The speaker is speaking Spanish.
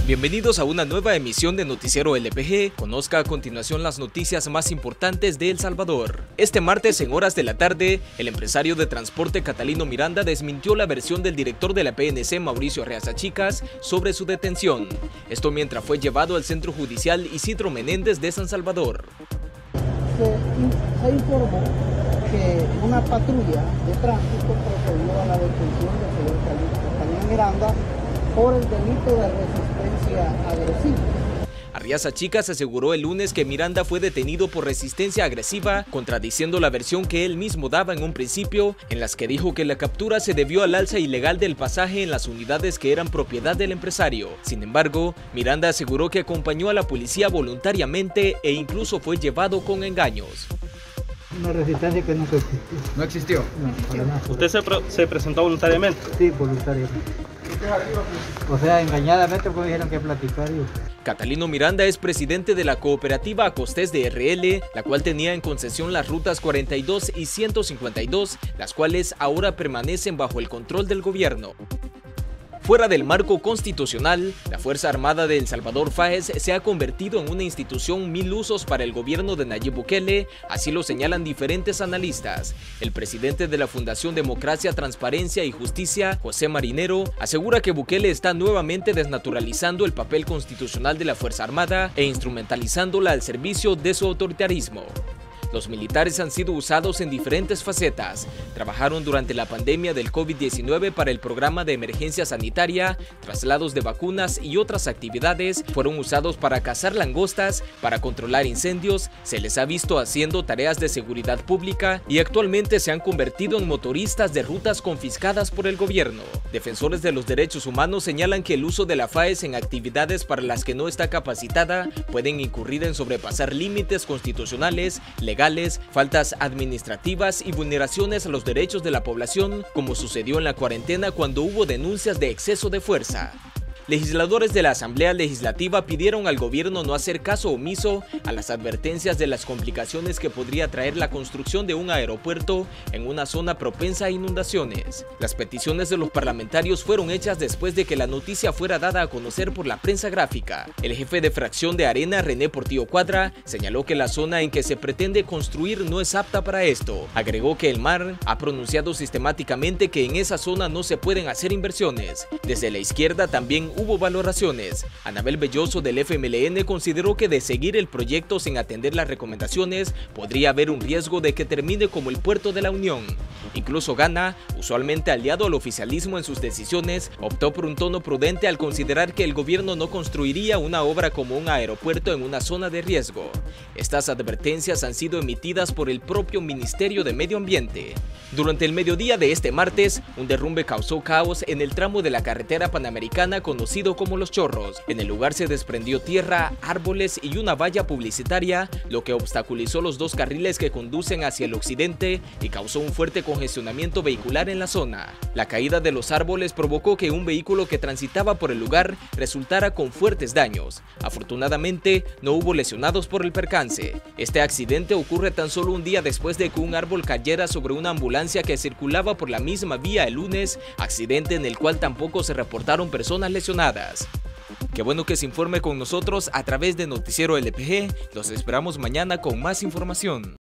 Bienvenidos a una nueva emisión de Noticiero LPG. Conozca a continuación las noticias más importantes de El Salvador. Este martes, en horas de la tarde, el empresario de transporte Catalino Miranda desmintió la versión del director de la PNC, Mauricio Arriaza Chicas, sobre su detención. Esto mientras fue llevado al Centro Judicial Isidro Menéndez de San Salvador. Se informó que una patrulla de tránsito procedió a la detención del señor Catalino Miranda por el delito de resistencia agresiva. Arriaza Chicas aseguró el lunes que Miranda fue detenido por resistencia agresiva, contradiciendo la versión que él mismo daba en un principio, en las que dijo que la captura se debió al alza ilegal del pasaje en las unidades que eran propiedad del empresario. Sin embargo, Miranda aseguró que acompañó a la policía voluntariamente e incluso fue llevado con engaños. Una resistencia que nunca existió. ¿No existió? No, para nada. ¿Usted se presentó voluntariamente? Sí, voluntariamente. O sea, engañadamente porque dijeron que platicar. Catalino Miranda es presidente de la cooperativa Acostés de RL, la cual tenía en concesión las rutas 42 y 152, las cuales ahora permanecen bajo el control del gobierno. Fuera del marco constitucional, la Fuerza Armada de El Salvador FAES se ha convertido en una institución mil usos para el gobierno de Nayib Bukele, así lo señalan diferentes analistas. El presidente de la Fundación Democracia, Transparencia y Justicia, José Marinero, asegura que Bukele está nuevamente desnaturalizando el papel constitucional de la Fuerza Armada e instrumentalizándola al servicio de su autoritarismo. Los militares han sido usados en diferentes facetas. Trabajaron durante la pandemia del COVID-19 para el programa de emergencia sanitaria, traslados de vacunas y otras actividades. Fueron usados para cazar langostas, para controlar incendios, se les ha visto haciendo tareas de seguridad pública y actualmente se han convertido en motoristas de rutas confiscadas por el gobierno. Defensores de los derechos humanos señalan que el uso de la FAES en actividades para las que no está capacitada pueden incurrir en sobrepasar límites constitucionales, legales, faltas administrativas y vulneraciones a los derechos de la población, como sucedió en la cuarentena cuando hubo denuncias de exceso de fuerza. Legisladores de la Asamblea Legislativa pidieron al gobierno no hacer caso omiso a las advertencias de las complicaciones que podría traer la construcción de un aeropuerto en una zona propensa a inundaciones. Las peticiones de los parlamentarios fueron hechas después de que la noticia fuera dada a conocer por la prensa gráfica. El jefe de fracción de Arena, René Portillo Cuadra, señaló que la zona en que se pretende construir no es apta para esto. Agregó que el MAR ha pronunciado sistemáticamente que en esa zona no se pueden hacer inversiones. Desde la izquierda también hubo valoraciones. Anabel Belloso del FMLN consideró que de seguir el proyecto sin atender las recomendaciones, podría haber un riesgo de que termine como el Puerto de la Unión. Incluso Gana, usualmente aliado al oficialismo en sus decisiones, optó por un tono prudente al considerar que el gobierno no construiría una obra como un aeropuerto en una zona de riesgo. Estas advertencias han sido emitidas por el propio Ministerio de Medio Ambiente. Durante el mediodía de este martes, un derrumbe causó caos en el tramo de la carretera panamericana conocido como Los Chorros. En el lugar se desprendió tierra, árboles y una valla publicitaria, lo que obstaculizó los dos carriles que conducen hacia el occidente y causó un fuerte congestionamiento vehicular en la zona. La caída de los árboles provocó que un vehículo que transitaba por el lugar resultara con fuertes daños. Afortunadamente, no hubo lesionados por el percance. Este accidente ocurre tan solo un día después de que un árbol cayera sobre una ambulancia que circulaba por la misma vía el lunes, accidente en el cual tampoco se reportaron personas lesionadas. Qué bueno que se informe con nosotros a través de Noticiero LPG. Los esperamos mañana con más información.